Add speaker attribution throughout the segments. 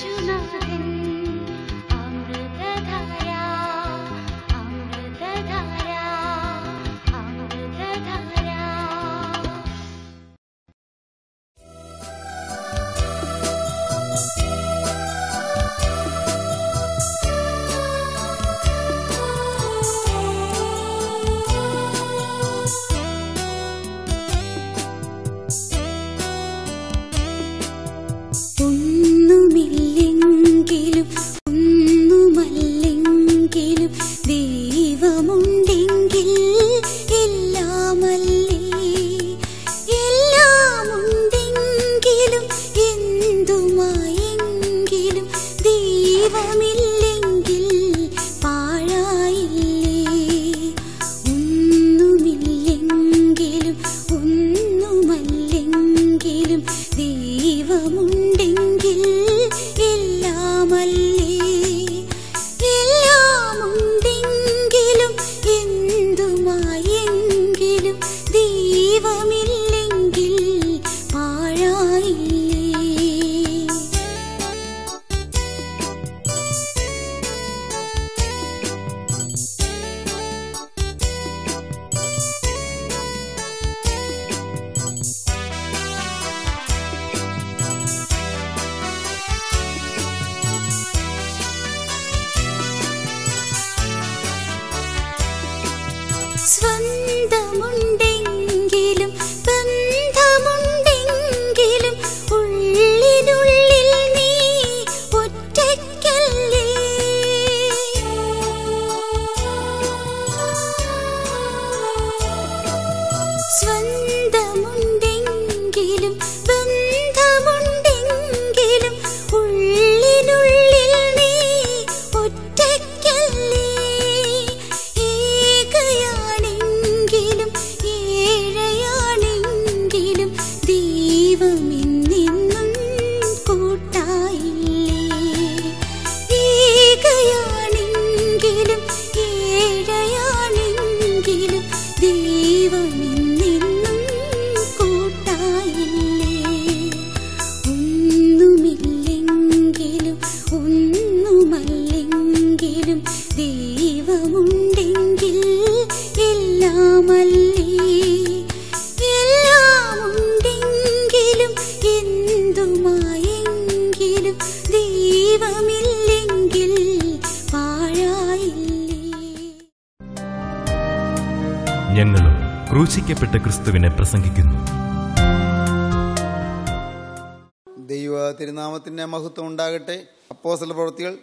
Speaker 1: ഞങ്ങളും ക്രൂശിക്കപ്പെട്ട ക്രിസ്തുവിനെ പ്രസംഗിക്കുന്നു.
Speaker 2: ദൈവ തിരുനാമത്തിന്റെ മഹത്വം ഉണ്ടാകട്ടെ. അപ്പോസ്തല പ്രവൃത്തികൾ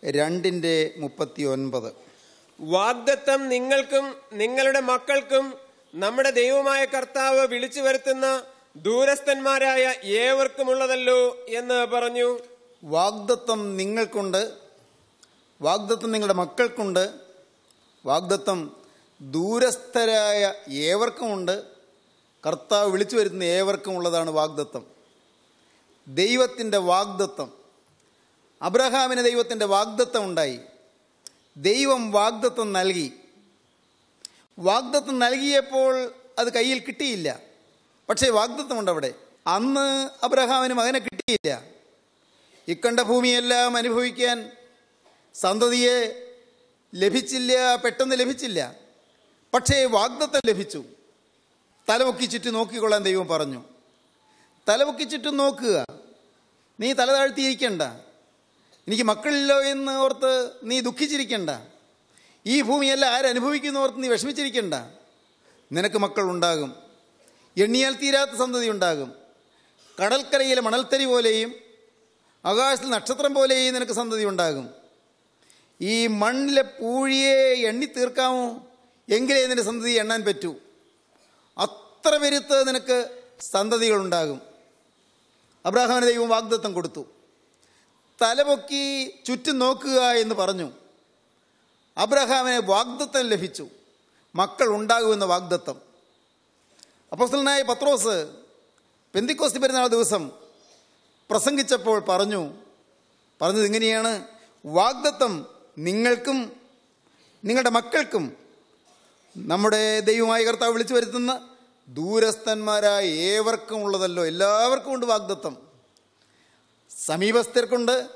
Speaker 2: 2:39.
Speaker 3: വാഗ്ദത്തം നിങ്ങൾക്കും നിങ്ങളുടെ മക്കൾക്കും നമ്മുടെ ദൈവമായ കർത്താവ് വിളിച്ചു വരുത്തുന്ന ദൂരസ്ഥന്മാരായ ഏവർക്കുമുള്ളതല്ലോ എന്ന് പറഞ്ഞു.
Speaker 2: വാഗ്ദത്തം നിങ്ങൾക്കുണ്ട്, വാഗ്ദത്തം നിങ്ങളുടെ മക്കൾക്കുണ്ട്, വാഗ്ദത്തം ദൂരസ്ഥരായ ഏവർക്കുമുണ്ട്. കർത്താവ് വിളിച്ചു വരുത്തുന്ന ഏവർക്കും ഉള്ളതാണ് വാഗ്ദത്തം. ദൈവത്തിൻ്റെ വാഗ്ദത്തം. അബ്രഹാമിന് ദൈവത്തിൻ്റെ വാഗ്ദത്തം ഉണ്ടായി. ദൈവം വാഗ്ദത്തം നൽകി. വാഗ്ദത്തം നൽകിയപ്പോൾ അത് കയ്യിൽ കിട്ടിയില്ല. പക്ഷേ വാഗ്ദത്തമുണ്ട് അവിടെ. അന്ന് അബ്രഹാമിന് മകനെ കിട്ടിയില്ല. ഇക്കണ്ട ഭൂമിയെല്ലാം അനുഭവിക്കാൻ സന്തതിയെ ലഭിച്ചില്ല, പെട്ടെന്ന് ലഭിച്ചില്ല. പക്ഷേ വാഗ്ദത്തം ലഭിച്ചു. തലമുക്കി ചുറ്റും നോക്കിക്കൊള്ളാൻ ദൈവം പറഞ്ഞു. തലമുക്കി ചുറ്റും നോക്കുക, നീ തല താഴ്ത്തിയിരിക്കണ്ട. എനിക്ക് മക്കളില്ലോ എന്ന് ഓർത്ത് നീ ദുഃഖിച്ചിരിക്കണ്ട. ഈ ഭൂമിയെല്ലാം ആരനുഭവിക്കുന്നു ഓർത്ത് നീ വിഷമിച്ചിരിക്കണ്ട. നിനക്ക് മക്കളുണ്ടാകും. എണ്ണിയാൽ തീരാത്ത സന്തതി ഉണ്ടാകും. കടൽക്കരയിലെ മണൽത്തരി പോലെയും ആകാശത്തിൽ നക്ഷത്രം പോലെയും നിനക്ക് സന്തതി ഉണ്ടാകും. ഈ മണ്ണിലെ പൂഴിയെ എണ്ണി തീർക്കാമോ? എങ്കിലേ നിന്റെ സന്തതി എണ്ണാൻ പറ്റൂ. അത്ര പെരുത്ത് നിനക്ക് സന്തതികളുണ്ടാകും. അബ്രഹാമിന് ദൈവം വാഗ്ദത്തം കൊടുത്തു. തലപൊക്കി ചുറ്റും നോക്കുക എന്ന് പറഞ്ഞു. അബ്രഹാമിന് വാഗ്ദത്തം ലഭിച്ചു. മക്കൾ ഉണ്ടാകുമെന്ന വാഗ്ദത്തം. അപ്പോസ്തലനായ പത്രോസ് പെന്തിക്കോസ്തി പെരുന്നാൾ ദിവസം പ്രസംഗിച്ചപ്പോൾ പറഞ്ഞത് ഇങ്ങനെയാണ്: വാഗ്ദത്തം നിങ്ങൾക്കും നിങ്ങളുടെ മക്കൾക്കും നമ്മുടെ ദൈവമായ കർത്താവ് വിളിച്ചു വരുത്തുന്ന ദൂരസ്ഥന്മാരായ ഏവർക്കും ഉള്ളതല്ലോ. എല്ലാവർക്കും ഉണ്ട് വാഗ്ദത്തം. സമീപസ്ഥർക്കുണ്ട്,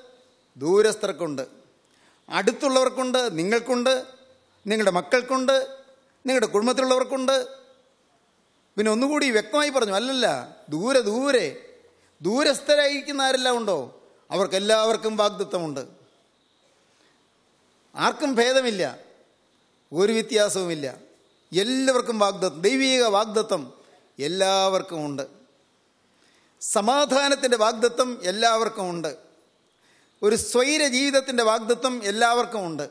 Speaker 2: ദൂരസ്ഥർക്കുണ്ട്, അടുത്തുള്ളവർക്കുണ്ട്, നിങ്ങൾക്കുണ്ട്, നിങ്ങളുടെ മക്കൾക്കുണ്ട്, നിങ്ങളുടെ കുടുംബത്തിലുള്ളവർക്കുണ്ട്. പിന്നെ ഒന്നുകൂടി വ്യക്തമായി പറഞ്ഞു, അല്ലല്ല, ദൂരെ ദൂരെ ദൂരസ്ഥരായിരിക്കുന്ന ആരെല്ലാം ഉണ്ടോ അവർക്കെല്ലാവർക്കും വാഗ്ദത്തമുണ്ട്. ആർക്കും ഭേദമില്ല, ഒരു വ്യത്യാസവുമില്ല. എല്ലാവർക്കും വാഗ്ദത്തം, ദൈവിക വാഗ്ദത്തം എല്ലാവർക്കും ഉണ്ട്. സമാധാനത്തിൻ്റെ വാഗ്ദത്തം എല്ലാവർക്കും ഉണ്ട്. ഒരു സ്വൈര ജീവിതത്തിൻ്റെ വാഗ്ദത്തം എല്ലാവർക്കും ഉണ്ട്.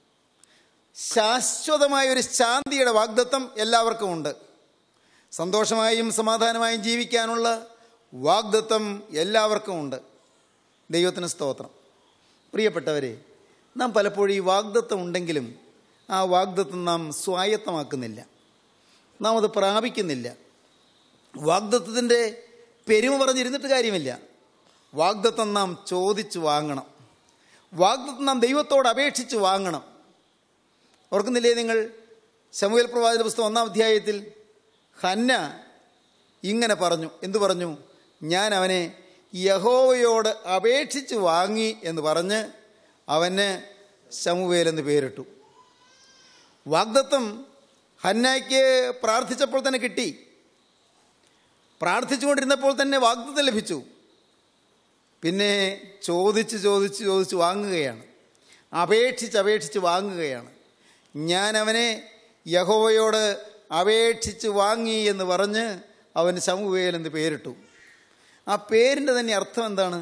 Speaker 2: ശാശ്വതമായ ഒരു ശാന്തിയുടെ വാഗ്ദത്തം എല്ലാവർക്കും ഉണ്ട്. സന്തോഷമായും സമാധാനമായും ജീവിക്കാനുള്ള വാഗ്ദത്തം എല്ലാവർക്കും ഉണ്ട്. ദൈവത്തിന് സ്തോത്രം. പ്രിയപ്പെട്ടവരെ, നാം പലപ്പോഴും ഈ വാഗ്ദത്തം ഉണ്ടെങ്കിലും ആ വാഗ്ദത്തം നാം സ്വായത്തമാക്കുന്നില്ല, നാം അത് പ്രാപിക്കുന്നില്ല. വാഗ്ദത്തത്തിൻ്റെ പെരുമ പറഞ്ഞിരുന്നിട്ട് കാര്യമില്ല. വാഗ്ദത്തം നാം ചോദിച്ചു വാങ്ങണം. വാഗ്ദത്തം നാം ദൈവത്തോട് അപേക്ഷിച്ച് വാങ്ങണം. ഓർക്കുന്നില്ലേ നിങ്ങൾ? ശമൂവേൽ പ്രവാചക പുസ്തകം 1-ാം അധ്യായത്തിൽ ഹന്ന ഇങ്ങനെ പറഞ്ഞു. എന്തു പറഞ്ഞു? ഞാൻ അവനെ യഹോവയോട് അപേക്ഷിച്ച് വാങ്ങി എന്ന് പറഞ്ഞ് അവന് ശമൂവേൽ എന്ന് പേരിട്ടു. വാഗ്ദത്തം ഹന്നയ്ക്ക് പ്രാർത്ഥിച്ചപ്പോൾ തന്നെ കിട്ടി. പ്രാർത്ഥിച്ചുകൊണ്ടിരുന്നപ്പോൾ തന്നെ വാഗ്ദത്തം ലഭിച്ചു. പിന്നെ ചോദിച്ച് വാങ്ങുകയാണ്, അപേക്ഷിച്ച് വാങ്ങുകയാണ്. ഞാൻ അവനെ യഹോവയോട് അപേക്ഷിച്ച് വാങ്ങി എന്ന് പറഞ്ഞ് അവന് ശമൂവേൽ എന്ന് പേരിട്ടു. ആ പേരിൻ്റെ തന്നെ അർത്ഥം എന്താണ്?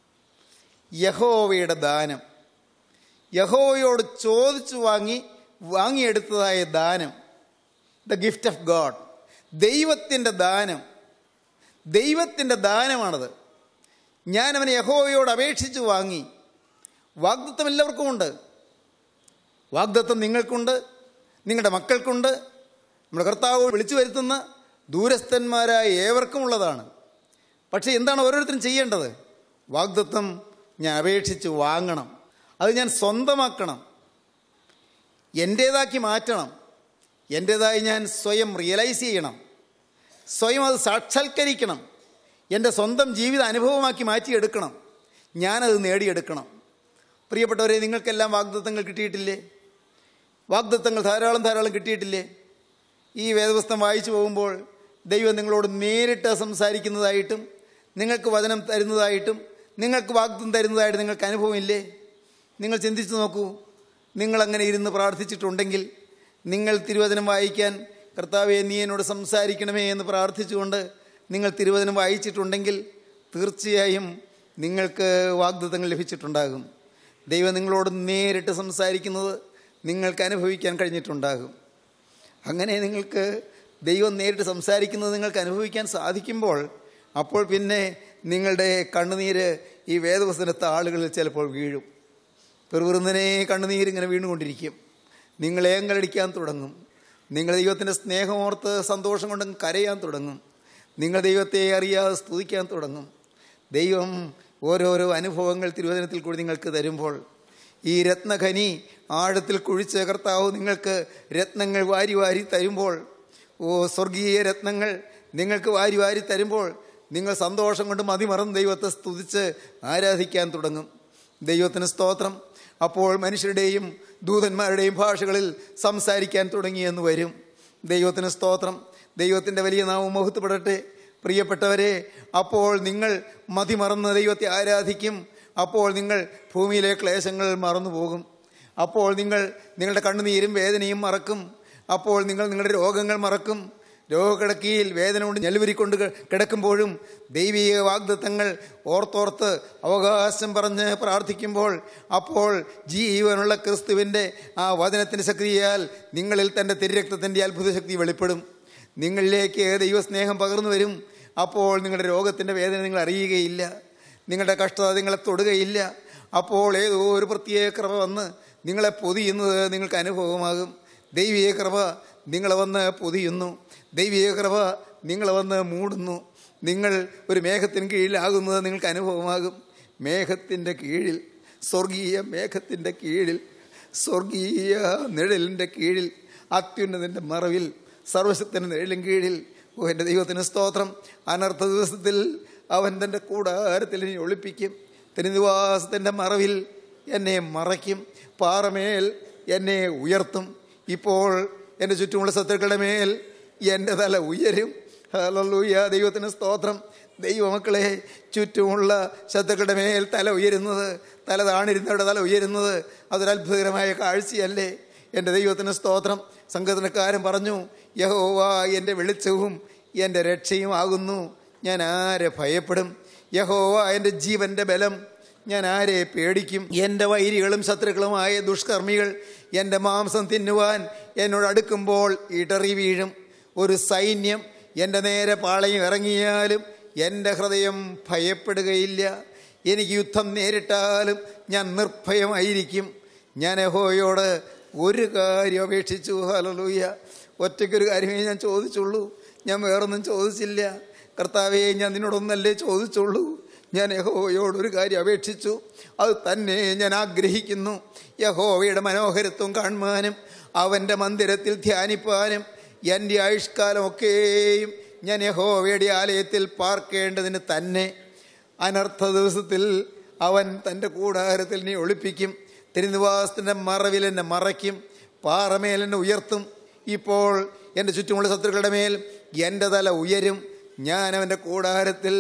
Speaker 2: യഹോവയുടെ ദാനം. യഹോവയോട് ചോദിച്ചു വാങ്ങിയെടുത്തതായ ദാനം, ദ ഗിഫ്റ്റ് ഓഫ് ഗോഡ്, ദൈവത്തിൻ്റെ ദാനം. ദൈവത്തിൻ്റെ ദാനമാണത്. ഞാൻ അവനെ യഹോവയോട് അപേക്ഷിച്ച് വാങ്ങി. വാഗ്ദത്തം എല്ലാവർക്കും ഉണ്ട്. വാഗ്ദത്തം നിങ്ങൾക്കുണ്ട്, നിങ്ങളുടെ മക്കൾക്കുണ്ട്, നമ്മുടെ കർത്താവ് വിളിച്ചു വരുത്തുന്ന ദൂരസ്ഥന്മാരായ ഏവർക്കും ഉള്ളതാണ്. പക്ഷേ എന്താണ് ഓരോരുത്തരും ചെയ്യേണ്ടത്? വാഗ്ദത്തം ഞാൻ അപേക്ഷിച്ച് വാങ്ങണം, അത് ഞാൻ സ്വന്തമാക്കണം, എൻ്റേതാക്കി മാറ്റണം, എൻ്റേതായി ഞാൻ സ്വയം റിയലൈസ് ചെയ്യണം, സ്വയം അത് സാക്ഷാത്കരിക്കണം, എൻ്റെ സ്വന്തം ജീവിത അനുഭവമാക്കി മാറ്റിയെടുക്കണം, ഞാനത് നേടിയെടുക്കണം. പ്രിയപ്പെട്ടവരെ, നിങ്ങൾക്കെല്ലാം വാഗ്ദത്തങ്ങൾ കിട്ടിയിട്ടില്ലേ? വാഗ്ദത്തങ്ങൾ ധാരാളം കിട്ടിയിട്ടില്ലേ? ഈ വേദപുസ്തകം വായിച്ചു പോകുമ്പോൾ ദൈവം നിങ്ങളോട് നേരിട്ട് സംസാരിക്കുന്നതായിട്ടും നിങ്ങൾക്ക് വചനം തരുന്നതായിട്ടും നിങ്ങൾക്ക് വാഗ്ദത്തം തരുന്നതായിട്ട് നിങ്ങൾക്ക് അനുഭവമില്ലേ? നിങ്ങൾ ചിന്തിച്ചു നോക്കൂ. നിങ്ങളങ്ങനെ ഇരുന്ന് പ്രാർത്ഥിച്ചിട്ടുണ്ടെങ്കിൽ, നിങ്ങൾ തിരുവചനം വായിക്കാൻ കർത്താവേ നീ എന്നോട് സംസാരിക്കണമേ എന്ന് പ്രാർത്ഥിച്ചുകൊണ്ട് നിങ്ങൾ തിരുവചനം വായിച്ചിട്ടുണ്ടെങ്കിൽ തീർച്ചയായും നിങ്ങൾക്ക് വാഗ്ദത്തങ്ങൾ ലഭിച്ചിട്ടുണ്ടാകും. ദൈവം നിങ്ങളോട് നേരിട്ട് സംസാരിക്കുന്നത് നിങ്ങൾക്ക് അനുഭവിക്കാൻ കഴിഞ്ഞിട്ടുണ്ടാകും. അങ്ങനെ നിങ്ങൾക്ക് ദൈവം നേരിട്ട് സംസാരിക്കുന്നത് നിങ്ങൾക്ക് അനുഭവിക്കാൻ സാധിക്കുമ്പോൾ, അപ്പോൾ പിന്നെ നിങ്ങളുടെ കണ്ണുനീര് ഈ വേദപുസ്തകത്തെ ആളുകളിൽ ചിലപ്പോൾ വീഴും. പെറുപെറുന്നനെ കണ്ണുനീരിങ്ങനെ വീണുകൊണ്ടിരിക്കും. നിങ്ങൾ ഏങ്ങലടിക്കാൻ തുടങ്ങും. നിങ്ങൾ ദൈവത്തിൻ്റെ സ്നേഹമോർത്ത് സന്തോഷം കൊണ്ട് കരയാൻ തുടങ്ങും. നിങ്ങൾ ദൈവത്തെ അറിയാതെ സ്തുതിക്കാൻ തുടങ്ങും. ദൈവം ഓരോരോ അനുഭവങ്ങൾ തിരുവചനത്തിൽ കൂടി നിങ്ങൾക്ക് തരുമ്പോൾ, ഈ രത്നഖനി ആഴത്തിൽ കുഴിച്ച കർത്താവ് നിങ്ങൾക്ക് രത്നങ്ങൾ വാരി തരുമ്പോൾ, സ്വർഗീയ രത്നങ്ങൾ നിങ്ങൾക്ക് വാരി തരുമ്പോൾ, നിങ്ങൾ സന്തോഷം കൊണ്ട് മതിമറന്ന് ദൈവത്തെ സ്തുതിച്ച് ആരാധിക്കാൻ തുടങ്ങും. ദൈവത്തിന് സ്തോത്രം. അപ്പോൾ മനുഷ്യരുടെയും ദൂതന്മാരുടെയും ഭാഷകളിൽ സംസാരിക്കാൻ തുടങ്ങിയെന്ന് വരും. ദൈവത്തിന് സ്തോത്രം. ദൈവത്തിൻ്റെ വലിയ നാമം മഹത്വപ്പെടട്ടെ. പ്രിയപ്പെട്ടവരെ, അപ്പോൾ നിങ്ങൾ മതിമറന്ന് ദൈവത്തെ ആരാധിക്കും. അപ്പോൾ നിങ്ങൾ ഭൂമിയിലെ ക്ലേശങ്ങൾ മറന്നു പോകും. അപ്പോൾ നിങ്ങൾ നിങ്ങളുടെ കണ്ണുനീരും വേദനയും മറക്കും. അപ്പോൾ നിങ്ങൾ നിങ്ങളുടെ രോഗങ്ങൾ മറക്കും. രോഗക്കിടക്കയിൽ വേദന കൊണ്ട് ഞെലുവരിക്കൊണ്ട് കിടക്കുമ്പോഴും ദൈവിക വാഗ്ദത്തങ്ങൾ ഓർത്തോർത്ത് അവകാശം പറഞ്ഞ് പ്രാർത്ഥിക്കുമ്പോൾ, അപ്പോൾ ജീവനുള്ള ക്രിസ്തുവിൻ്റെ ആ വചനത്തിൻ്റെ ശക്തിയാൽ നിങ്ങളിൽ തൻ്റെ തിരുരക്തത്തിൻ്റെ അത്ഭുത ശക്തി വെളിപ്പെടും. നിങ്ങളിലേക്ക് ദൈവസ്നേഹം പകർന്നു വരും. അപ്പോൾ നിങ്ങളുടെ രോഗത്തിൻ്റെ വേദന നിങ്ങൾ അറിയുകയില്ല, നിങ്ങളുടെ കഷ്ടത നിങ്ങളെ തൊടുകയില്ല. അപ്പോൾ ഏതോ ഒരു പ്രത്യേക കൃപ വന്ന് നിങ്ങളെ പൊതിയുന്നത് നിങ്ങൾക്ക് അനുഭവമാകും. ദൈവിക കൃപ നിങ്ങളെ വന്ന് പൊതിയുന്നു. ദൈവിക കൃപ നിങ്ങളെ വന്ന് മൂടുന്നു. നിങ്ങൾ ഒരു മേഘത്തിന് കീഴിലാകുന്നത് നിങ്ങൾക്ക് അനുഭവമാകും. മേഘത്തിൻ്റെ കീഴിൽ, സ്വർഗീയ മേഘത്തിൻ്റെ കീഴിൽ, സ്വർഗീയ നിഴലിൻ്റെ കീഴിൽ, അത്യുന്നതിൻ്റെ മറവിൽ, സർവശക്തൻ്റെ നിഴലിൻ കീഴിൽ. എൻ്റെ ദൈവത്തിന് സ്തോത്രം. അനർത്ഥ ദിവസത്തിൽ അവൻ തൻ്റെ കൂടാരത്തിൽ ഒളിപ്പിക്കും. തിരുനിവാസത്തിൻ്റെ മറവിൽ എന്നെ മറയ്ക്കും, പാറമേൽ എന്നെ ഉയർത്തും. ഇപ്പോൾ എൻ്റെ ചുറ്റുമുള്ള ശത്രുക്കളുടെ മേൽ എൻ്റെ തല ഉയരും. ഹല്ലേലൂയ, ദൈവത്തിന് സ്തോത്രം. ദൈവമക്കളെ, ചുറ്റുമുള്ള ശത്രുക്കളുടെ മേൽ തല ഉയരുന്നത്, തല താണിരുന്നവരുടെ തല ഉയരുന്നത് അതൊരത്ഭുതകരമായ കാഴ്ചയല്ലേ? എൻ്റെ ദൈവത്തിന് സ്തോത്രം. സംഗീതക്കാരൻ പറഞ്ഞു, യഹോവ എൻ്റെ വെളിച്ചവും എൻ്റെ രക്ഷയും ആകുന്നു, ഞാൻ ആരെ ഭയപ്പെടും? യഹോവ എൻ്റെ ജീവൻ്റെ ബലം, ഞാൻ ആരെ പേടിക്കും? എൻ്റെ വൈരികളും ശത്രുക്കളുമായ ദുഷ്കർമ്മികൾ എൻ്റെ മാംസം തിന്നുവാൻ എന്നോട് അടുക്കുമ്പോൾ ഇടറി വീഴും. ഒരു സൈന്യം എൻ്റെ നേരെ പാളയം ഇറങ്ങിയാലും എൻ്റെ ഹൃദയം ഭയപ്പെടുകയില്ല. എനിക്ക് യുദ്ധം നേരിട്ടാലും ഞാൻ നിർഭയമായിരിക്കും. ഞാൻ യഹോവയോട് ഒരു കാര്യം അപേക്ഷിച്ചു. ഹല്ലേലൂയ. ഒറ്റയ്ക്കൊരു കാര്യമേ ഞാൻ ചോദിച്ചുള്ളൂ, ഞാൻ വേറൊന്നും ചോദിച്ചില്ല. കർത്താവേ, ഞാൻ നിന്നോടൊന്നല്ലേ ചോദിച്ചുള്ളൂ. ഞാൻ യഹോവയോടൊരു കാര്യം അപേക്ഷിച്ചു, അത് തന്നെ ഞാൻ ആഗ്രഹിക്കുന്നു. യഹോവയുടെ മനോഹരത്വം കാണുവാനും അവൻ്റെ മന്ദിരത്തിൽ ധ്യാനിപ്പാനും എൻ്റെ ആയുഷ്കാലമൊക്കെയും ഞാൻ യഹോവയുടെ ആലയത്തിൽ പാർക്കേണ്ടതിന് തന്നെ. അനർത്ഥ ദിവസത്തിൽ അവൻ തൻ്റെ കൂടാരത്തിൽ എന്നെ ഒളിപ്പിക്കും, തിരുനിവാസത്തിൻ്റെ മറവിൽ എന്നെ മറയ്ക്കും, പാറമേൽ എന്നെ ഉയർത്തും. ഇപ്പോൾ എൻ്റെ ചുറ്റുമുള്ള ശത്രുക്കളുടെ മേൽ എൻ്റെ തല ഉയരും. ഞാൻ അവൻ്റെ കൂടാരത്തിൽ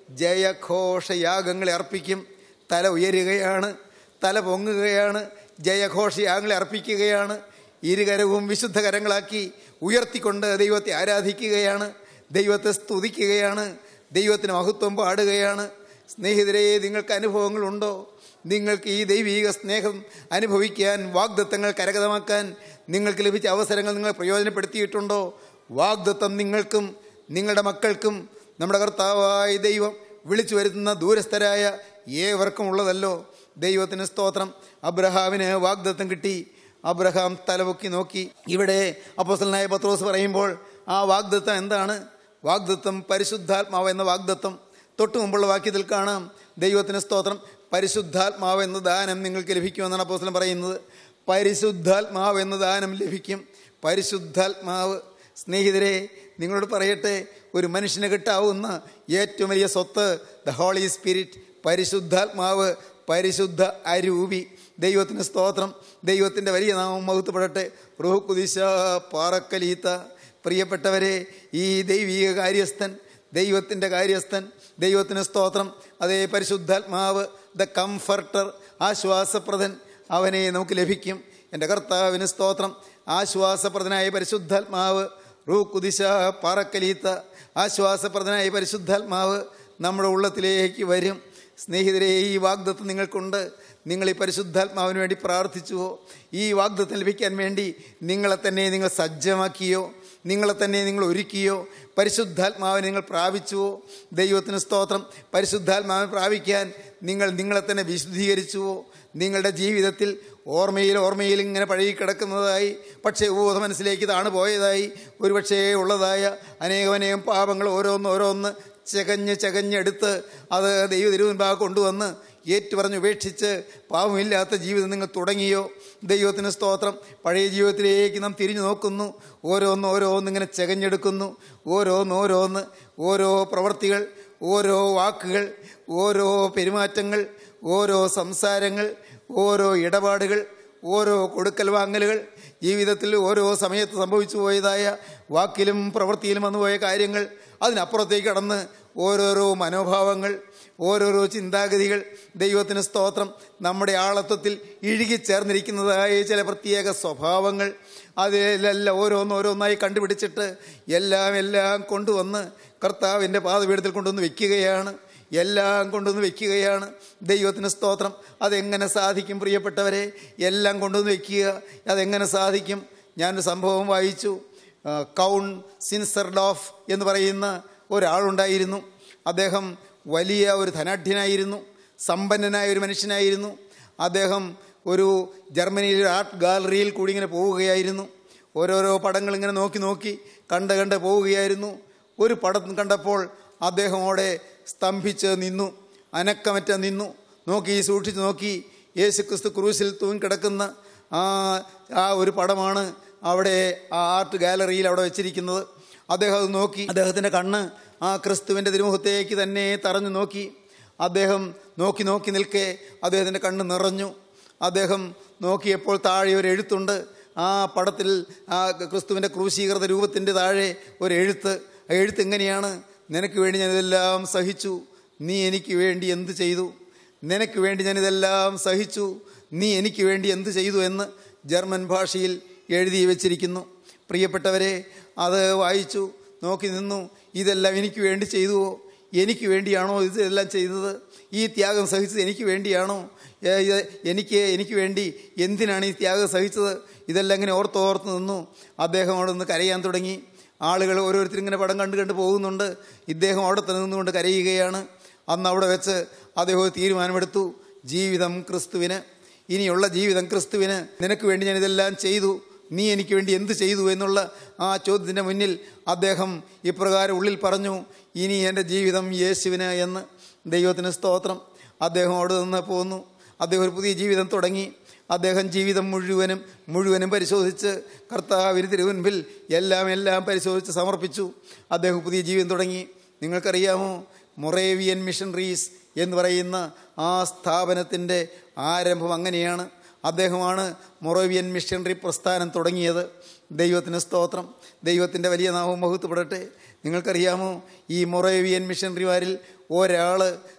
Speaker 2: ജയഘോഷയാഗങ്ങളെ അർപ്പിക്കും. തല ഉയരുകയാണ്, തല പൊങ്ങുകയാണ്, ജയഘോഷയാഗങ്ങളെ അർപ്പിക്കുകയാണ്. ഇരുകരവും വിശുദ്ധ കരങ്ങളാക്കി ഉയർത്തിക്കൊണ്ട് ദൈവത്തെ ആരാധിക്കുകയാണ്, ദൈവത്തെ സ്തുതിക്കുകയാണ്, ദൈവത്തിന് മഹത്വം പാടുകയാണ്. സ്നേഹിതരെ, നിങ്ങൾക്ക് അനുഭവങ്ങളുണ്ടോ? നിങ്ങൾക്ക് ഈ ദൈവീക സ്നേഹം അനുഭവിക്കാൻ, വാഗ്ദത്തങ്ങൾ കരഗതമാക്കാൻ നിങ്ങൾക്ക് ലഭിച്ച അവസരങ്ങൾ നിങ്ങൾ പ്രയോജനപ്പെടുത്തിയിട്ടുണ്ടോ? വാഗ്ദത്തം നിങ്ങൾക്കും നിങ്ങളുടെ മക്കൾക്കും നമ്മുടെ കർത്താവായ ദൈവം വിളിച്ചു വരുത്തുന്ന ദൂരസ്ഥരായ ഏവർക്കും ഉള്ളതല്ലോ. ദൈവത്തിന് സ്തോത്രം. അബ്രഹാമിന് വാഗ്ദത്തം കിട്ടി. അബ്രഹാം തലപൊക്കി നോക്കി. ഇവിടെ അപ്പോസ്തലനായ പത്രോസ് പറയുമ്പോൾ ആ വാഗ്ദത്തം എന്താണ്? വാഗ്ദത്തം പരിശുദ്ധാത്മാവ് എന്ന വാഗ്ദത്തം. തൊട്ടു മുമ്പുള്ള വാക്യത്തിൽ കാണാം, ദൈവത്തിന് സ്തോത്രം, പരിശുദ്ധാത്മാവ് എന്ന ദാനം നിങ്ങൾക്ക് ലഭിക്കുമെന്നാണ് അപ്പോസ്തലൻ പറയുന്നത്. പരിശുദ്ധാത്മാവ് എന്ന ദാനം ലഭിക്കും. പരിശുദ്ധാത്മാവ്. സ്നേഹിതരെ, നിങ്ങളോട് പറയട്ടെ, ഒരു മനുഷ്യന് കിട്ടാവുന്ന ഏറ്റവും വലിയ സ്വത്ത് ദ ഹോളി സ്പിരിറ്റ്, പരിശുദ്ധാത്മാവ്, പരിശുദ്ധ അരൂപി. ദൈവത്തിന് സ്തോത്രം. ദൈവത്തിൻ്റെ വലിയ നാമം മഹത്വപ്പെടട്ടെ. റൂഹ് ഖുദീസ പാറക്കലീത്ത. പ്രിയപ്പെട്ടവരെ, ഈ ദൈവീക കാര്യസ്ഥൻ, ദൈവത്തിൻ്റെ കാര്യസ്ഥൻ, ദൈവത്തിന് സ്തോത്രം, അതേ പരിശുദ്ധാത്മാവ്, ദ കംഫർട്ടർ, ആശ്വാസപ്രദൻ, അവനെ നമുക്ക് ലഭിക്കും. എൻ്റെ കർത്താവിന് സ്തോത്രം. ആശ്വാസപ്രദനായ പരിശുദ്ധാത്മാവ്, റൂഹ് ഖുദീസ പാറക്കലീത്ത, ആശ്വാസപ്രദനായ പരിശുദ്ധാത്മാവ് നമ്മുടെ ഉള്ളത്തിലേക്ക് വരും. സ്നേഹിതരെ, ഈ വാഗ്ദത്തം നിങ്ങൾക്കുണ്ട്. നിങ്ങൾ ഈ പരിശുദ്ധാത്മാവിന് വേണ്ടി പ്രാർത്ഥിച്ചുവോ? ഈ വാഗ്ദത്തം ലഭിക്കാൻ വേണ്ടി നിങ്ങളെ തന്നെ നിങ്ങൾ സജ്ജമാക്കിയോ? നിങ്ങളെ തന്നെ നിങ്ങൾ ഒരുക്കിയോ? പരിശുദ്ധാത്മാവിനെ നിങ്ങൾ പ്രാപിച്ചുവോ? ദൈവത്തിന് സ്തോത്രം. പരിശുദ്ധാത്മാവിനെ പ്രാപിക്കാൻ നിങ്ങളെ തന്നെ വിശുദ്ധീകരിച്ചുവോ? നിങ്ങളുടെ ജീവിതത്തിൽ ഓർമ്മയിൽ ഇങ്ങനെ പഴകിക്കിടക്കുന്നതായി, പക്ഷേ മനസ്സിലേക്ക് താണു പോയതായി, ഒരുപക്ഷേ ഉള്ളതായ അനേകം പാപങ്ങൾ ഓരോന്ന് ചകഞ്ഞെടുത്ത് അത് ദൈവ തിരുമുൻപാകെ കൊണ്ടുവന്ന് ഏറ്റുപറഞ്ഞ് ഉപേക്ഷിച്ച് പാപമില്ലാത്ത ജീവിതം നിങ്ങൾ തുടങ്ങിയോ? ദൈവത്തിന് സ്തോത്രം. പഴയ ജീവിതത്തിലേക്ക് നാം തിരിഞ്ഞു നോക്കുന്നു. ഓരോന്നിങ്ങനെ ചകഞ്ഞെടുക്കുന്നു. ഓരോ പ്രവൃത്തികൾ, ഓരോ വാക്കുകൾ, ഓരോ പെരുമാറ്റങ്ങൾ, ഓരോ സംസാരങ്ങൾ, ഓരോ ഇടപാടുകൾ, ഓരോ കൊടുക്കൽ വാങ്ങലുകൾ, ജീവിതത്തിൽ ഓരോ സമയത്ത് സംഭവിച്ചു പോയതായ വാക്കിലും പ്രവൃത്തിയിലും വന്നുപോയ കാര്യങ്ങൾ, അതിനപ്പുറത്തേക്ക് കടന്ന് ഓരോരോ മനോഭാവങ്ങൾ, ഓരോരോ ചിന്താഗതികൾ. ദൈവത്തിന് സ്തോത്രം. നമ്മുടെ ആളത്വത്തിൽ ഇഴുകിച്ചേർന്നിരിക്കുന്നതായ ചില പ്രത്യേക സ്വഭാവങ്ങൾ, അതിലെല്ലാം ഓരോന്നായി കണ്ടുപിടിച്ചിട്ട് എല്ലാം കൊണ്ടുവന്ന് കർത്താവിൻ്റെ പാദപീഠത്തിൽ കൊണ്ടുവന്ന് വെക്കുകയാണ്. എല്ലാം കൊണ്ടുവന്ന് വെക്കുകയാണ്. ദൈവത്തിന് സ്തോത്രം. അതെങ്ങനെ സാധിക്കും പ്രിയപ്പെട്ടവരെ? എല്ലാം കൊണ്ടുവന്ന് വെക്കുക അതെങ്ങനെ സാധിക്കും? ഞാനൊരു സംഭവം വായിച്ചു. കൗണ്ട് സിൻസർഡോഫ് എന്ന് പറയുന്ന ഒരാളുണ്ടായിരുന്നു. അദ്ദേഹം വലിയ ഒരു ധനാഢ്യനായിരുന്നു, സമ്പന്നനായ ഒരു മനുഷ്യനായിരുന്നു. അദ്ദേഹം ഒരു ജർമ്മനിയിൽ ആർട്ട് ഗാലറിയിൽ കൂടി ഇങ്ങനെ പോവുകയായിരുന്നു. ഓരോരോ പടങ്ങൾ ഇങ്ങനെ നോക്കി കണ്ട് പോവുകയായിരുന്നു. ഒരു പടം കണ്ടപ്പോൾ അദ്ദേഹം അവിടെ സ്തംഭിച്ച് നിന്നു, അനക്കമറ്റ നിന്നു. സൂക്ഷിച്ച് നോക്കി. യേശുക്രിസ്തു ക്രൂശിൽ തൂങ്ങിക്കിടക്കുന്ന ആ ഒരു പടമാണ് അവിടെ ആ ആർട്ട് ഗാലറിയിൽ അവിടെ വെച്ചിരിക്കുന്നത്. അദ്ദേഹം അത് നോക്കി. അദ്ദേഹത്തിൻ്റെ കണ്ണ് ആ ക്രിസ്തുവിൻ്റെ തിരുമുഖത്തേക്ക് തന്നെ തറഞ്ഞു നോക്കി. അദ്ദേഹം നോക്കി നിൽക്കെ അദ്ദേഹത്തിൻ്റെ കണ്ണ് നിറഞ്ഞു. അദ്ദേഹം നോക്കിയപ്പോൾ താഴെ ഒരു എഴുത്തുണ്ട്. ആ പടത്തിൽ ആ ക്രിസ്തുവിൻ്റെ ക്രൂശീകൃത രൂപത്തിൻ്റെ താഴെ ഒരു എഴുത്ത്. ആ എഴുത്ത് എങ്ങനെയാണ്? നിനക്ക് വേണ്ടി ഞാനിതെല്ലാം സഹിച്ചു, നീ എനിക്ക് വേണ്ടി എന്ത് ചെയ്തു? നിനക്ക് വേണ്ടി ഞാനിതെല്ലാം സഹിച്ചു, നീ എനിക്ക് വേണ്ടി എന്ത് ചെയ്തു എന്ന് ജർമ്മൻ ഭാഷയിൽ എഴുതി വച്ചിരിക്കുന്നു. പ്രിയപ്പെട്ടവരെ, അത് വായിച്ചു നോക്കി നിന്നു. ഇതെല്ലാം എനിക്ക് വേണ്ടി ചെയ്തുവോ? എനിക്ക് വേണ്ടിയാണോ ഇതെല്ലാം ചെയ്തത്? ഈ ത്യാഗം സഹിച്ചത് എനിക്ക് വേണ്ടിയാണോ? എനിക്ക് വേണ്ടി എന്തിനാണ് ഈ ത്യാഗം സഹിച്ചത്? ഇതെല്ലാം ഇങ്ങനെ ഓർത്ത് നിന്നു. അദ്ദേഹം അവിടെ നിന്ന് കരയാൻ തുടങ്ങി. ആളുകൾ ഓരോരുത്തരും ഇങ്ങനെ പടം കണ്ട് പോകുന്നുണ്ട്. ഇദ്ദേഹം അവിടെ തന്നെ നിന്നുകൊണ്ട് കരയുകയാണ്. അന്ന് അവിടെ വെച്ച് അദ്ദേഹം ഒരു തീരുമാനമെടുത്തു. ജീവിതം ക്രിസ്തുവിന്, ഇനിയുള്ള ജീവിതം ക്രിസ്തുവിന്. നിനക്ക് വേണ്ടി ഞാനിതെല്ലാം ചെയ്തു, നീ എനിക്ക് വേണ്ടി എന്ത് ചെയ്തു എന്നുള്ള ആ ചോദ്യത്തിൻ്റെ മുന്നിൽ അദ്ദേഹം ഇപ്രകാരം ഉള്ളിൽ പറഞ്ഞു, ഇനി എൻ്റെ ജീവിതം യേശുവിന് എന്ന്. ദൈവത്തിന് സ്തോത്രം. അദ്ദേഹം അവിടെ നിന്ന് പോന്നു. അദ്ദേഹം ഒരു പുതിയ ജീവിതം തുടങ്ങി. അദ്ദേഹം ജീവിതം മുഴുവനും പരിശോധിച്ച് കർത്താവിന് തിരുമുൻപിൽ എല്ലാം പരിശോധിച്ച് സമർപ്പിച്ചു. അദ്ദേഹം പുതിയ ജീവിതം തുടങ്ങി. നിങ്ങൾക്കറിയാമോ, മൊറേവിയൻ മിഷണറീസ് എന്ന് പറയുന്ന ആ സ്ഥാപനത്തിൻ്റെ ആരംഭം അങ്ങനെയാണ്. അദ്ദേഹമാണ് മൊറേവിയൻ മിഷണറി പ്രസ്ഥാനം തുടങ്ങിയത്. ദൈവത്തിന് സ്തോത്രം. ദൈവത്തിൻ്റെ വലിയ നാമം മഹത്വപ്പെടട്ടെ. നിങ്ങൾക്കറിയാമോ, ഈ മൊറേവിയൻ മിഷണറിമാരിൽ ഒരാൾ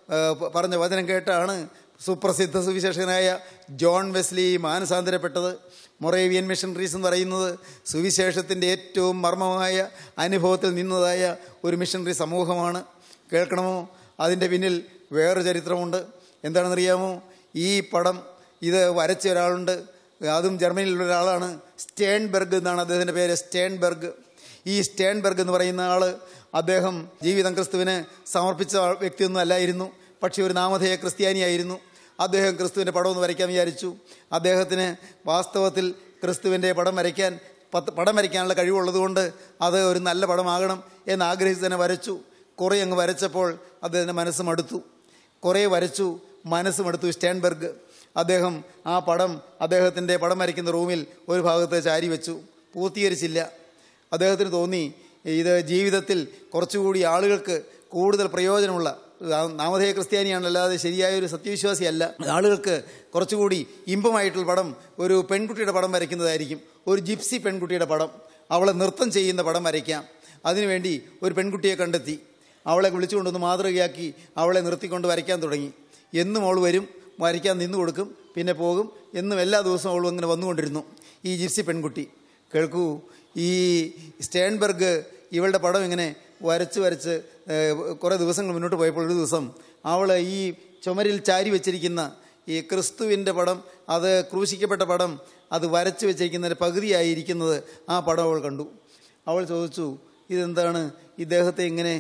Speaker 2: പറഞ്ഞ വചനം കേട്ടാണ് സുപ്രസിദ്ധ സുവിശേഷകനായ ജോൺ വെസ്ലി മാനസാന്തരപ്പെട്ടത്. മൊറേവിയൻ മിഷണറീസ് എന്ന് പറയുന്നത് സുവിശേഷത്തിൻ്റെ ഏറ്റവും മർമ്മമായ അനുഭവത്തിൽ നിന്നതായ ഒരു മിഷണറി സമൂഹമാണ്. കേൾക്കണമോ? അതിൻ്റെ പിന്നിൽ വേറെ ചരിത്രമുണ്ട്. എന്താണെന്നറിയാമോ? ഈ പടം ഇത് വരച്ച ഒരാളുണ്ട്. അതും ജർമ്മനിയിലുള്ള ഒരാളാണ്. സ്റ്റേൺബെർഗ് എന്നാണ് അദ്ദേഹത്തിൻ്റെ പേര്. സ്റ്റേൺബെർഗ്. ഈ സ്റ്റേൺബെർഗ് എന്ന് പറയുന്ന ആൾ, അദ്ദേഹം ജീവിതം ക്രിസ്തുവിന് സമർപ്പിച്ച വ്യക്തിയൊന്നും അല്ലായിരുന്നു. പക്ഷേ ഒരു നാമധേയ ക്രിസ്ത്യാനിയായിരുന്നു. അദ്ദേഹം ക്രിസ്തുവിൻ്റെ പടമൊന്ന് വരയ്ക്കാൻ വിചാരിച്ചു. അദ്ദേഹത്തിന് വാസ്തവത്തിൽ ക്രിസ്തുവിൻ്റെ പടം വരയ്ക്കാനുള്ള കഴിവുള്ളതുകൊണ്ട് അത് ഒരു നല്ല പടമാകണം എന്നാഗ്രഹിച്ച് തന്നെ വരച്ചു. കുറേ അങ്ങ് വരച്ചപ്പോൾ അദ്ദേഹത്തിൻ്റെ മനസ്സ് മടുത്തു. കുറേ വരച്ചു, മനസ്സ് മടുത്തു സ്റ്റേൺബെർഗ്. അദ്ദേഹം ആ പടം അദ്ദേഹത്തിൻ്റെ പടം വരയ്ക്കുന്ന റൂമിൽ ഒരു ഭാഗത്ത് ചാരി വെച്ചു. പൂർത്തീകരിച്ചില്ല. അദ്ദേഹത്തിന് തോന്നി, ഇത് ജീവിതത്തിൽ കുറച്ചുകൂടി ആളുകൾക്ക് കൂടുതൽ പ്രയോജനമുള്ള, നാമധേയ ക്രിസ്ത്യാനിയാണ്, അല്ലാതെ ശരിയായൊരു സത്യവിശ്വാസിയല്ല, ആളുകൾക്ക് കുറച്ചുകൂടി ഇമ്പമായിട്ടുള്ള പടം ഒരു പെൺകുട്ടിയുടെ പടം വരയ്ക്കുന്നതായിരിക്കും. ഒരു ജിപ്സി പെൺകുട്ടിയുടെ പടം, അവളെ നൃത്തം ചെയ്യുന്ന പടം വരയ്ക്കാം. അതിനുവേണ്ടി ഒരു പെൺകുട്ടിയെ കണ്ടെത്തി. അവളെ വിളിച്ചുകൊണ്ടൊന്ന് മാതൃകയാക്കി അവളെ നിർത്തിക്കൊണ്ട് വരയ്ക്കാൻ തുടങ്ങി. എന്നും അവൾ വരും, വരയ്ക്കാൻ നിന്ന് കൊടുക്കും, പിന്നെ പോകും. എന്നും എല്ലാ ദിവസവും അവളും അങ്ങനെ വന്നുകൊണ്ടിരുന്നു. ഈ ജിപ്സി പെൺകുട്ടി. കേൾക്കൂ, ഈ സ്റ്റേൺബെർഗ് ഇവളുടെ പടം ഇങ്ങനെ വരച്ച് കുറേ ദിവസങ്ങൾ മുന്നോട്ട് പോയപ്പോൾ ഒരു ദിവസം അവൾ ഈ ചുമരിൽ ചാരി വെച്ചിരിക്കുന്ന ഈ ക്രിസ്തുവിൻ്റെ പടം, അത് ക്രൂശിക്കപ്പെട്ട പടം, അത് വരച്ച് വെച്ചിരിക്കുന്നതിൻ്റെ പകുതിയായിരിക്കുന്നത് ആ പടം അവൾ കണ്ടു. അവൾ ചോദിച്ചു, ഇതെന്താണ് ഇദ്ദേഹത്തെ ഇങ്ങനെ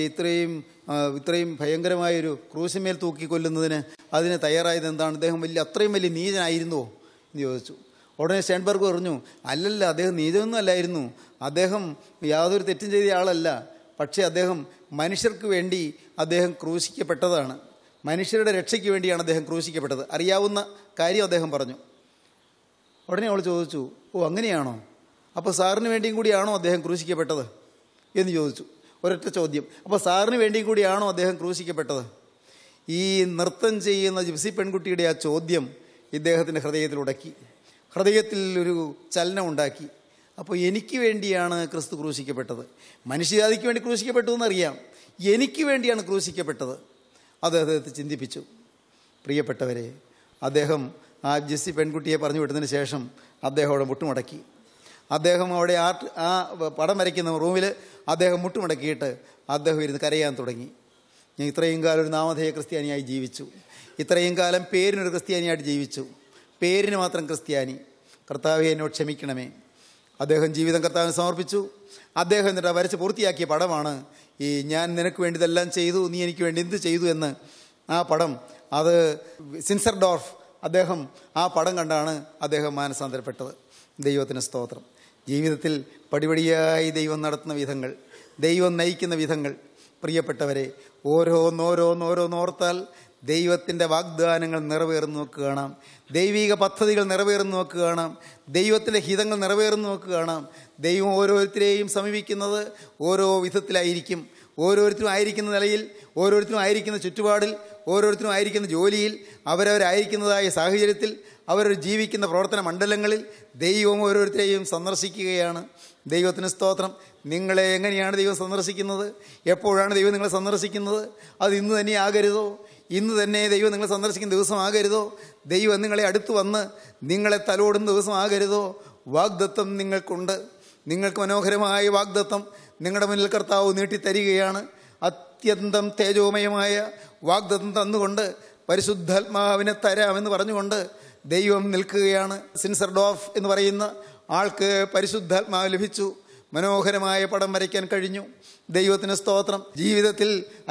Speaker 2: ഇത്രയും ഭയങ്കരമായൊരു ക്രൂശിന്മേൽ തൂക്കി കൊല്ലുന്നതിന് അതിന് തയ്യാറായത് എന്താണ്? അദ്ദേഹം അത്രയും വലിയ നീചനായിരുന്നുവോ എന്ന് ചോദിച്ചു. ഉടനെ സ്റ്റേൺബെർഗ് പറഞ്ഞു, അല്ലല്ല, അദ്ദേഹം നീചനൊന്നും അല്ലായിരുന്നു. അദ്ദേഹം യാതൊരു തെറ്റും ചെയ്ത ആളല്ല. പക്ഷേ അദ്ദേഹം മനുഷ്യർക്ക് വേണ്ടി അദ്ദേഹം ക്രൂശിക്കപ്പെട്ടതാണ്. മനുഷ്യരുടെ രക്ഷയ്ക്ക് വേണ്ടിയാണ് അദ്ദേഹം ക്രൂശിക്കപ്പെട്ടത്. അറിയാവുന്ന കാര്യം അദ്ദേഹം പറഞ്ഞു. ഉടനെ അവൾ ചോദിച്ചു, ഓ അങ്ങനെയാണോ? അപ്പോൾ സാറിന് വേണ്ടിയും കൂടിയാണോ അദ്ദേഹം ക്രൂശിക്കപ്പെട്ടത് എന്ന് ചോദിച്ചു. ഒരൊറ്റ ചോദ്യം. അപ്പോൾ സാറിന് വേണ്ടിയും കൂടിയാണോ അദ്ദേഹം ക്രൂശിക്കപ്പെട്ടത്? ഈ നൃത്തം ചെയ്യുന്ന ജിപ്സി പെൺകുട്ടിയുടെ ആ ചോദ്യം ഇദ്ദേഹത്തിൻ്റെ ഹൃദയത്തിൽ ഒരു ചലനം ഉണ്ടാക്കി. അപ്പോൾ എനിക്ക് വേണ്ടിയാണ് ക്രിസ്തു ക്രൂശിക്കപ്പെട്ടത്. മനുഷ്യജാതിക്ക് വേണ്ടി ക്രൂശിക്കപ്പെട്ടു എന്നറിയാം, എനിക്ക് വേണ്ടിയാണ് ക്രൂശിക്കപ്പെട്ടത്. അത് അദ്ദേഹത്തെ ചിന്തിപ്പിച്ചു. പ്രിയപ്പെട്ടവരെ, അദ്ദേഹം ആ ജിപ്സി പെൺകുട്ടിയെ പറഞ്ഞു വിട്ടതിന് ശേഷം അദ്ദേഹം അവിടെ മുട്ടുമടക്കി. അദ്ദേഹം അവിടെ ആ പടം വരയ്ക്കുന്ന റൂമിൽ അദ്ദേഹം മുട്ടുമടക്കിയിട്ട് അദ്ദേഹം ഇരുന്ന് കരയാൻ തുടങ്ങി. ഞാൻ ഇത്രയും കാലം ഒരു നാമധേയ ക്രിസ്ത്യാനിയായി ജീവിച്ചു, ഇത്രയും കാലം പേരിനൊരു ക്രിസ്ത്യാനിയായിട്ട് ജീവിച്ചു, പേരിന് മാത്രം ക്രിസ്ത്യാനി. കർത്താവേ, എന്നോട് ക്ഷമിക്കണമേ. അദ്ദേഹം ജീവിതം കർത്താവിന് സമർപ്പിച്ചു. അദ്ദേഹം എന്നിട്ട് വരച്ച് പൂർത്തിയാക്കിയ പടമാണ് ഈ ഞാൻ നിനക്ക് വേണ്ടി ഇതെല്ലാം ചെയ്തു, നീ എനിക്ക് വേണ്ടി എന്ത് ചെയ്തു എന്ന് ആ പടം. അത് സിൻസർഡോർഫ് അദ്ദേഹം ആ പടം കണ്ടാണ് അദ്ദേഹം മാനസാന്തരപ്പെട്ടത്. ദൈവത്തിന് സ്തോത്രം. ജീവിതത്തിൽ പടിപടിയായി ദൈവം നടത്തുന്ന വിധങ്ങൾ, ദൈവം നയിക്കുന്ന വിധങ്ങൾ, പ്രിയപ്പെട്ടവരെ, ഓരോന്നോർത്താൽ ദൈവത്തിൻ്റെ വാഗ്ദാനങ്ങൾ നിറവേറുന്നു നോക്ക് കാണാം. ദൈവിക പദ്ധതികൾ നിറവേറുന്നു നോക്ക് കാണാം. ദൈവത്തിൻ്റെ ഹിതങ്ങൾ നിറവേറുന്നു നോക്ക് കാണാം. ദൈവം ഓരോരുത്തരെയും സമീപിക്കുന്നത് ഓരോ വിധത്തിലായിരിക്കും. ഓരോരുത്തരും ആയിരിക്കുന്ന നിലയിൽ, ഓരോരുത്തരും ആയിരിക്കുന്ന ചുറ്റുപാടിൽ, ഓരോരുത്തരും ആയിരിക്കുന്ന ജോലിയിൽ, അവരവരായിരിക്കുന്നതായ സാഹചര്യത്തിൽ, അവർ ജീവിക്കുന്ന പ്രവർത്തന മണ്ഡലങ്ങളിൽ ദൈവം ഓരോരുത്തരെയും സന്ദർശിക്കുകയാണ്. ദൈവത്തിന് സ്തോത്രം. നിങ്ങളെ എങ്ങനെയാണ് ദൈവം സന്ദർശിക്കുന്നത്? എപ്പോഴാണ് ദൈവം നിങ്ങളെ സന്ദർശിക്കുന്നത്? അത് ഇന്ന് തന്നെ ആകരുതോ? ഇന്ന് തന്നെ ദൈവം നിങ്ങളെ സന്ദർശിക്കുന്ന ദിവസമാകരുതോ? ദൈവം നിങ്ങളെ അടുത്ത് വന്ന് നിങ്ങളെ തലോടുന്ന ദിവസമാകരുതോ? വാഗ്ദത്തം നിങ്ങൾക്കുണ്ട്. നിങ്ങൾക്ക് മനോഹരമായ വാഗ്ദത്തം നിങ്ങളുടെ മുന്നിൽ കർത്താവ് നീട്ടിത്തരികയാണ്. അത്യന്തം തേജോമയമായ വാഗ്ദത്തം തന്നുകൊണ്ട് പരിശുദ്ധാത്മാവിനെ തരാമെന്ന് പറഞ്ഞുകൊണ്ട് ദൈവം നിൽക്കുകയാണ്. സിൻസർഡോഫ് എന്ന് പറയുന്ന ആൾക്ക് പരിശുദ്ധാത്മാവ് ലഭിച്ചു. മനോഹരമായ പടം വരയ്ക്കാൻ കഴിഞ്ഞു. ദൈവത്തിന് സ്തോത്രം. ജീവിതത്തിൽ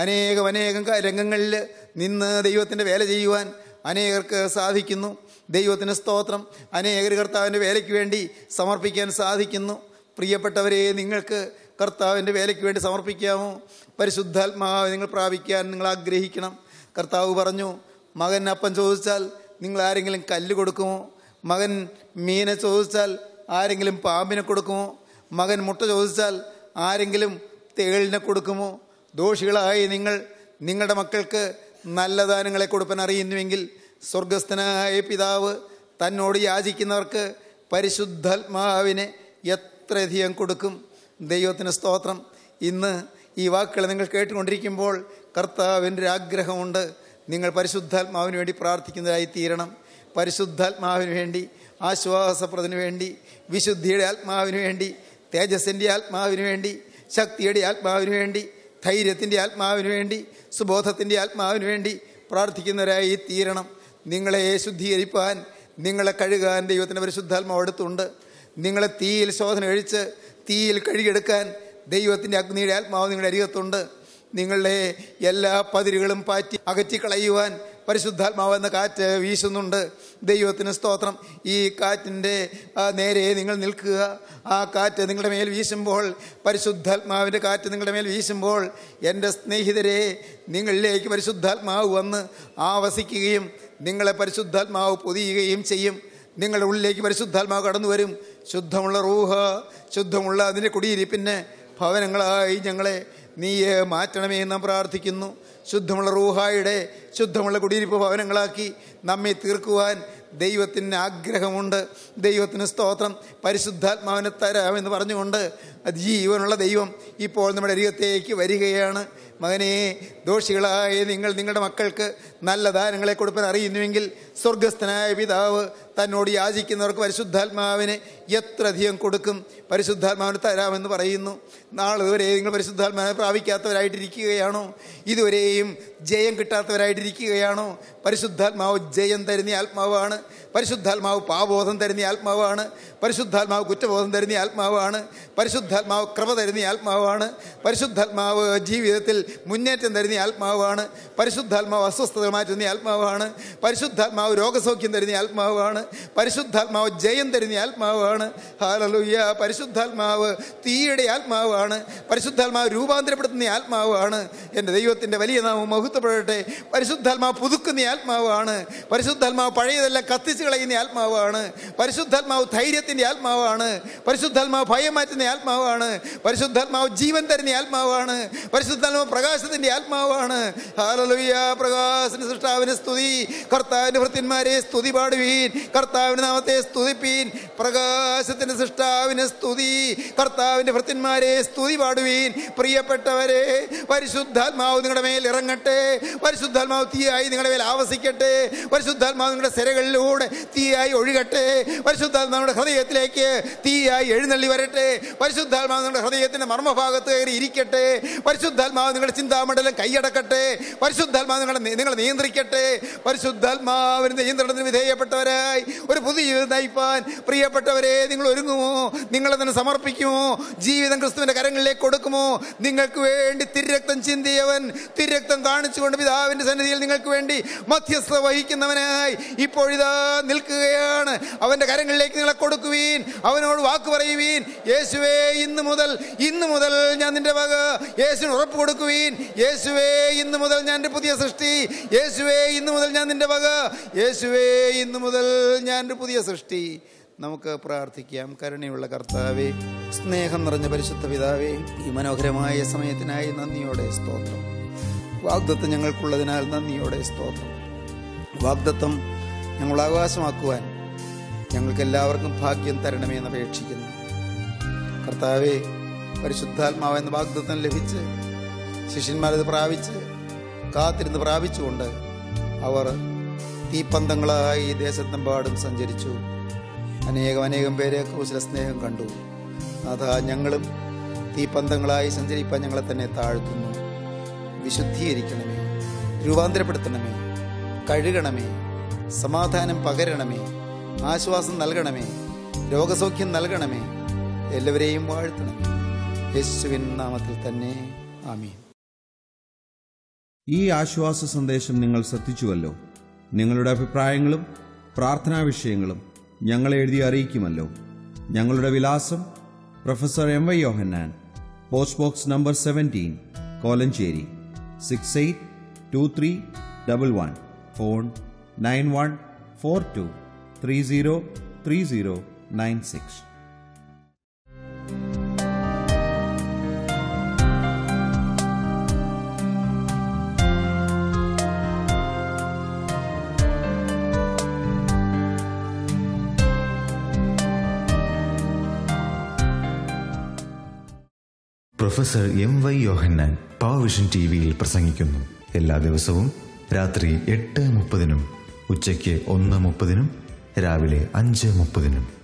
Speaker 2: അനേകം രംഗങ്ങളിൽ നിന്ന് ദൈവത്തിൻ്റെ വേല ചെയ്യുവാൻ അനേകർക്ക് സാധിക്കുന്നു. ദൈവത്തിന് സ്തോത്രം. അനേകർ കർത്താവിൻ്റെ വേലയ്ക്ക് വേണ്ടി സമർപ്പിക്കാൻ സാധിക്കുന്നു. പ്രിയപ്പെട്ടവരെ, നിങ്ങൾക്ക് കർത്താവിൻ്റെ വേലയ്ക്ക് വേണ്ടി സമർപ്പിക്കാമോ? പരിശുദ്ധാത്മാവ് നിങ്ങൾ പ്രാപിക്കാൻ നിങ്ങൾ ആഗ്രഹിക്കണം. കർത്താവ് പറഞ്ഞു, മകൻ അപ്പം ചോദിച്ചാൽ നിങ്ങൾ ആരെങ്കിലും കല്ല് കൊടുക്കുമോ? മകൻ മീനെ ചോദിച്ചാൽ ആരെങ്കിലും പാമ്പിനെ കൊടുക്കുമോ? മകൻ മുട്ട ചോദിച്ചാൽ ആരെങ്കിലും തേളിനെ കൊടുക്കുമോ? ദോഷികളായി നിങ്ങൾ നിങ്ങളുടെ മക്കൾക്ക് നല്ല ദാനങ്ങളെ കൊടുക്കാൻ അറിയുന്നുവെങ്കിൽ സ്വർഗസ്ഥനായ പിതാവ് തന്നോട് യാചിക്കുന്നവർക്ക് പരിശുദ്ധാത്മാവിനെ എത്രയധികം കൊടുക്കും. ദൈവത്തിന് സ്തോത്രം. ഇന്ന് ഈ വാക്കുകൾ നിങ്ങൾ കേട്ടുകൊണ്ടിരിക്കുമ്പോൾ കർത്താവിൻ്റെ ഒരു ആഗ്രഹമുണ്ട്. നിങ്ങൾ പരിശുദ്ധാത്മാവിന് വേണ്ടി പ്രാർത്ഥിക്കുന്നതായി തീരണം. പരിശുദ്ധാത്മാവിന് വേണ്ടി, ആശ്വാസപ്രദന് വേണ്ടി, വിശുദ്ധിയുടെ ആത്മാവിന് വേണ്ടി, തേജസ്സിൻ്റെ ആത്മാവിന് വേണ്ടി, ശക്തിയുടെ ആത്മാവിന് വേണ്ടി, ധൈര്യത്തിൻ്റെ ആത്മാവിന് വേണ്ടി, സുബോധത്തിൻ്റെ ആത്മാവിന് വേണ്ടി പ്രാർത്ഥിക്കുന്നവരായി തീരണം. നിങ്ങളെ ശുദ്ധീകരിപ്പാൻ, നിങ്ങളെ കഴുകാൻ ദൈവത്തിൻ്റെ പരിശുദ്ധാത്മാവ് അടുത്തുണ്ട്. നിങ്ങളെ തീയിൽ ശോധന കഴിച്ച് തീയിൽ കഴുകിയെടുക്കാൻ ദൈവത്തിൻ്റെ അഗ്നിയുടെ ആത്മാവ് നിങ്ങളുടെ അരികത്തുണ്ട്. നിങ്ങളുടെ എല്ലാ പതിരുകളും പാറ്റി അകറ്റിക്കളയുവാൻ പരിശുദ്ധാത്മാവ് എന്ന കാറ്റ് വീശുന്നുണ്ട്. ദൈവത്തിന് സ്തോത്രം. ഈ കാറ്റിൻ്റെ നേരെ നിങ്ങൾ നിൽക്കുക. ആ കാറ്റ് നിങ്ങളുടെ മേൽ വീശുമ്പോൾ, പരിശുദ്ധാത്മാവിൻ്റെ കാറ്റ് നിങ്ങളുടെ മേൽ വീശുമ്പോൾ, എൻ്റെ സ്നേഹിതരെ, നിങ്ങളിലേക്ക് പരിശുദ്ധാത്മാവ് വന്ന് ആവസിക്കുകയും നിങ്ങളെ പരിശുദ്ധാത്മാവ് പൊതിയുകയും ചെയ്യും. നിങ്ങളുടെ ഉള്ളിലേക്ക് പരിശുദ്ധാത്മാവ് കടന്നു വരും. ശുദ്ധമുള്ള റൂഹ, ശുദ്ധമുള്ള അതിൻ്റെ കുടിയിരിപ്പിന് ഭവനങ്ങളായി ഞങ്ങളെ നീ മാറ്റണമേ എന്ന് നാം പ്രാർത്ഥിക്കുന്നു. ശുദ്ധമുള്ള റൂഹായുടെ ശുദ്ധമുള്ള കുടിയിരിപ്പ് ഭവനങ്ങളാക്കി നമ്മെ തീർക്കുവാൻ ദൈവത്തിന് ആഗ്രഹമുണ്ട്. ദൈവത്തിന് സ്തോത്രം. പരിശുദ്ധാത്മാവിനെ തരാമെന്ന് പറഞ്ഞുകൊണ്ട് ജീവനുള്ള ദൈവം ഇപ്പോൾ നമ്മുടെ അരികത്തേക്ക് വരികയാണ്. മകനെ, ദോഷികളായ നിങ്ങൾ നിങ്ങളുടെ മക്കൾക്ക് നല്ല ദാനങ്ങളെ കൊടുക്കാൻ അറിയുന്നുവെങ്കിൽ സ്വർഗസ്ഥനായ പിതാവ് തന്നോട് യാചിക്കുന്നവർക്ക് പരിശുദ്ധാത്മാവിനെ എത്രയധികം കൊടുക്കും. പരിശുദ്ധാത്മാവിനെ തരാമെന്ന് പറയുന്നു. നാളെ വരെ നിങ്ങൾ പരിശുദ്ധാത്മാവിനെ പ്രാപിക്കാത്തവരായിട്ടിരിക്കുകയാണോ? ഇതുവരെയും ജയം കിട്ടാത്തവരായിട്ടിരിക്കുകയാണോ? പരിശുദ്ധാത്മാവ് ജയം തരുന്ന ആത്മാവാണ്. പരിശുദ്ധാത്മാവ് പാപബോധം തരുന്ന ആത്മാവാണ്. പരിശുദ്ധാത്മാവ് കുറ്റബോധം തരുന്ന ആത്മാവാണ്. പരിശുദ്ധാത്മാവ് കൃപ തരുന്ന ആത്മാവാണ്. പരിശുദ്ധാത്മാവ് ജീവിതത്തിൽ മുന്നേറ്റം തരുന്ന ആത്മാവാണ്. പരിശുദ്ധാത്മാവ് അസ്വസ്ഥത മാറ്റുന്ന ആത്മാവാണ്. പരിശുദ്ധാത്മാവ് രോഗസൗഖ്യം തരുന്ന ആത്മാവാണ്. പരിശുദ്ധാത്മാവ് ജയം തരുന്ന ആത്മാവാണ്. ഹല്ലേലൂയ. പരിശുദ്ധാത്മാവ് തീയുടെ ആത്മാവാണ്. പരിശുദ്ധാത്മാവ് രൂപാന്തരപ്പെടുത്തുന്ന ആത്മാവാണ്. എൻ്റെ ദൈവത്തിൻ്റെ വലിയ നാമം മഹത്വപ്പെടട്ടെ. പരിശുദ്ധാത്മാവ് പുതുക്കുന്ന ആത്മാവാണ്. പരിശുദ്ധാത്മാവ് പഴയതെല്ലാം കത്തിച്ച് കളയുന്ന ആത്മാവാണ്. പരിശുദ്ധാത്മാവ് ധൈര്യത്തിൻ്റെ ആത്മാവാണ്. പരിശുദ്ധാത്മാവ് ഭയം മാറ്റുന്ന ആത്മാവാണ്. പരിശുദ്ധാത്മാവ് ജീവൻ തരുന്ന ആത്മാവാണ്. പരിശുദ്ധാത്മാവ് പ്രകാശത്തിൻ്റെ ആത്മാവാണ്. ഹല്ലേലൂയ. പ്രകാശത്തിന്റെ സൃഷ്ടാവിന് സ്തുതി. കർത്താവിന്റെ ഭൃത്യന്മാരെ സ്തുതി പാടുവീൻ. കർത്താവിന്റെ നാമത്തെ സ്തുതിപ്പീൻ. പ്രകാശത്തിന്റെ സൃഷ്ടാവിന് സ്തുതി. കർത്താവിന്റെ ഭൃത്യന്മാരെ സ്തുതി പാടുവീൻ. പ്രിയപ്പെട്ടവരെ, പരിശുദ്ധാത്മാവ് നിങ്ങളുടെ മേൽ ഇറങ്ങട്ടെ. പരിശുദ്ധാത്മാവ് തീയായി നിങ്ങളുടെ മേൽ ആവസിക്കട്ടെ. പരിശുദ്ധാത്മാവ് നിങ്ങളുടെ സിരകളിലൂടെ തീയായി ഒഴുകട്ടെ. പരിശുദ്ധാത്മാവിന്റെ ഹൃദയത്തിലേക്ക് തീയായി എഴുന്നള്ളി വരട്ടെ. പരിശുദ്ധാത്മാവ് നിങ്ങളുടെ ഹൃദയത്തിന്റെ മർമ്മഭാഗത്ത് കയറി ഇരിക്കട്ടെ. പരിശുദ്ധാത്മാവ് നിങ്ങളുടെ ചിന്താമണ്ഡലം കൈയടക്കട്ടെ. പരിശുദ്ധാത്മാവ് നിങ്ങളെ നിയന്ത്രിക്കട്ടെ. പരിശുദ്ധാത്മാവിന്റെ നിയന്ത്രണത്തിന് വിധേയപ്പെട്ടവരായി ഒരു പുതിയ ജീവിതം നയിപ്പാൻ പ്രിയപ്പെട്ടവരെ, നിങ്ങൾ ഒരുങ്ങുമോ? നിങ്ങളെ തന്നെ സമർപ്പിക്കുമോ? ജീവിതം ക്രിസ്തുവിന്റെ കരങ്ങളിലേക്ക് കൊടുക്കുമോ? നിങ്ങൾക്ക് വേണ്ടി തിരുരക്തം ചിന്തിയവൻ, തിരുരക്തം കാണിച്ചുകൊണ്ട് പിതാവിന്റെ സന്നിധിയിൽ നിങ്ങൾക്ക് വേണ്ടി മധ്യസ്ഥത വഹിക്കുന്നവനായി ഇപ്പോഴിതാ നിൽക്കുകയാണ്. അവന്റെ കരങ്ങളിലേക്ക് നിങ്ങളെ കൊടുക്കുവീൻ. അവനോട് വാക്ക് പറയുവീൻ. യേശുവേ, ഇന്ന് മുതൽ ഞാൻ നിന്റെ വക. യേശുവിന് ഉറപ്പ് കൊടുക്കുവീൻ. യേശുവേ, ഇന്ന് മുതൽ ഞാൻ എൻ്റെ പുതിയ സൃഷ്ടി. യേശുവേ, ഇന്ന് മുതൽ ഞാൻ നിന്റെ വക. യേശുവേ, ഇന്ന് മുതൽ ഞാൻ എൻ്റെ പുതിയ സൃഷ്ടി. നമുക്ക് പ്രാർത്ഥിക്കാം. കരുണയുള്ള കർത്താവേ, സ്നേഹം നിറഞ്ഞ പരിശുദ്ധ പിതാവേ, ഈ മനോഹരമായ സമയത്തിനായി നന്ദിയോടെ സ്തോത്രം. വാഗ്ദത്തം ഞങ്ങൾക്കുള്ളതിനാൽ നന്ദിയോടെ സ്തോത്രം. വാഗ്ദത്തം ഞങ്ങൾ അവകാശമാക്കുവാൻ ഞങ്ങൾക്കെല്ലാവർക്കും ഭാഗ്യം തരണമേ എന്ന് അപേക്ഷിക്കുന്നു. കർത്താവേ, പരിശുദ്ധാത്മാവ് എന്ന വാഗ്ദത്തം ലഭിച്ച് ശിഷ്യന്മാരത് പ്രാപിച്ച് കാത്തിരുന്ന് പ്രാപിച്ചുകൊണ്ട് അവർ തീപ്പന്തങ്ങളായി ഈ ദേശത്തെമ്പാടും സഞ്ചരിച്ചു. അനേകം പേരെ ക്രൂശിലെ സ്നേഹം കണ്ടു. അതാ ഞങ്ങളും തീപ്പന്തങ്ങളായി സഞ്ചരിപ്പാൻ ഞങ്ങളെ തന്നെ താഴ്ത്തുന്നു. വിശുദ്ധീകരിക്കണമേ, രൂപാന്തരപ്പെടുത്തണമേ, കഴുകണമേ, സമാധാനം പകരണമേ, ആശ്വാസം നൽകണമേ, രോഗസൗഖ്യം നൽകണമേ, എല്ലാവരെയും വാഴ്ത്തണമേ. യേശുവിൻ നാമത്തിൽ തന്നെ ആമീൻ.
Speaker 4: ഈ ആശ്വാസ സന്ദേശം നിങ്ങൾ ശ്രദ്ധിച്ചുവല്ലോ. നിങ്ങളുടെ അഭിപ്രായങ്ങളും പ്രാർത്ഥനാ വിഷയങ്ങളും ഞങ്ങളെ എഴുതി അറിയിക്കുമല്ലോ. ഞങ്ങളുടെ വിലാസം: professor M.Y. Yohannan, post box number 17, Kolenchery 682311. Phone 9142303096.
Speaker 1: Professor M.Y. Yohannan Powervision ടിവിയിൽ പ്രസംഗിക്കുന്നു. എല്ലാ ദിവസവും രാത്രി 8:30, ഉച്ചയ്ക്ക് 1:30, രാവിലെ 5:30.